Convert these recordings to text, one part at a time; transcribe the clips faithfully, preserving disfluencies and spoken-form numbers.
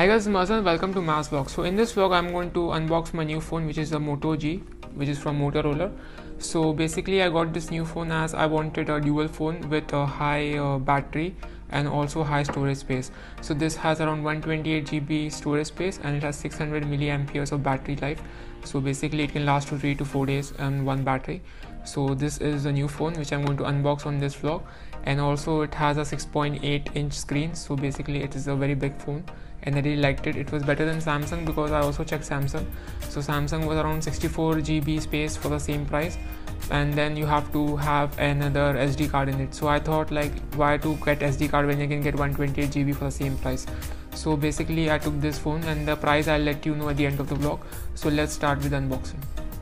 Hi guys, I'm Mazan. Welcome to Maz Vlog. So in this vlog, I'm going to unbox my new phone, which is the Moto G, which is from Motorola. So basically, I got this new phone as I wanted a dual phone with a high uh, battery and also high storage space. So this has around one hundred twenty-eight G B storage space and it has six hundred milliamp hours of battery life. So basically, it can last to three to four days on one battery. So this is the new phone which I'm going to unbox on this vlog, and also it has a six point eight inch screen. So basically, it is a very big phone and I really liked it. It was better than Samsung because I also checked Samsung. So Samsung was around sixty-four G B space for the same price, and then you have to have another S D card in it. So I thought, like, why to get S D card when you can get one hundred twenty-eight G B for the same price? So basically I took this phone, and the price I'll let you know at the end of the vlog. So let's start with unboxing.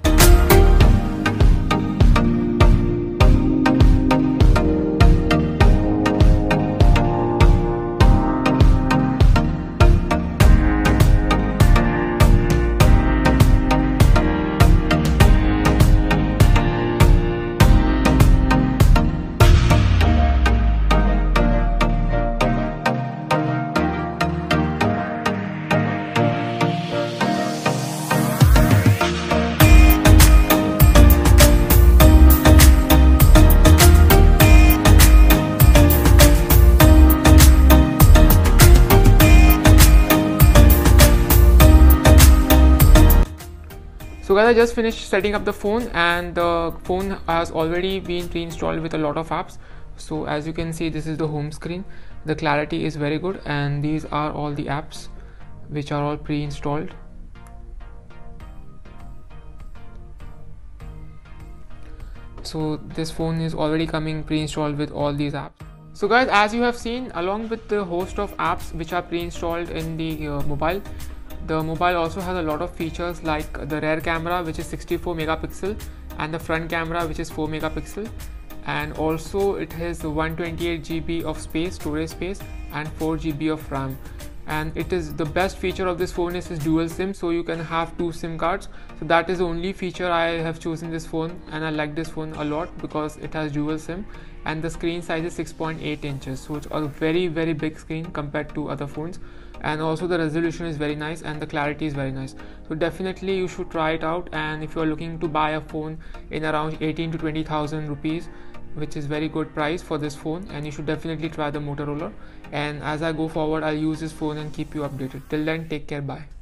So guys, I just finished setting up the phone, and the phone has already been pre-installed with a lot of apps. So as you can see, this is the home screen. The clarity is very good, and these are all the apps which are all pre-installed. So this phone is already coming pre-installed with all these apps. So guys, as you have seen, along with the host of apps which are pre-installed in the uh, mobile, the mobile also has a lot of features like the rear camera, which is sixty-four megapixel, and the front camera, which is four megapixel, and also it has one hundred twenty-eight G B of space, storage space, and four G B of RAM. And it is the best feature of this phone is its dual SIM, so you can have two SIM cards. So that is the only feature I have chosen this phone, and I like this phone a lot because it has dual SIM, and the screen size is six point eight inches, so it's a very very big screen compared to other phones. And also the resolution is very nice and the clarity is very nice. So definitely you should try it out, and if you are looking to buy a phone in around eighteen to twenty thousand rupees, which is very good price for this phone, and you should definitely try the Motorola. And as I go forward, I'll use this phone and keep you updated. Till then, take care, bye.